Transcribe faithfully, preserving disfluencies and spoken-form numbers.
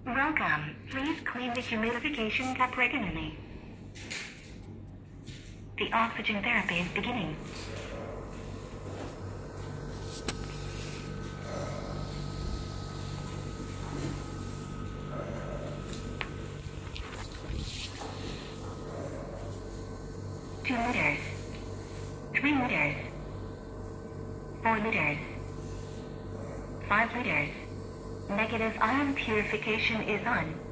Welcome. Please clean the humidification cup regularly. The oxygen therapy is beginning. Two liters. Three liters. Four liters. Five liters. Negative ion purification is on.